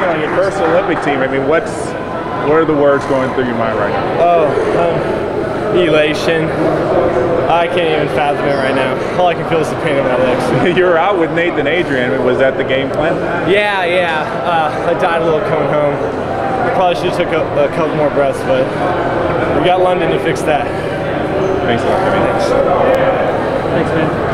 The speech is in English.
talking on your first Olympic team, I mean, what are the words going through your mind right now? Oh, elation. I can't even fathom it right now. All I can feel is the pain in my legs. You were out with Nathan Adrian. Was that the game plan? Yeah. I died a little coming home. Probably should have took a couple more breaths, but we got London to fix that. Thanks a lot. Thanks. Thanks, man.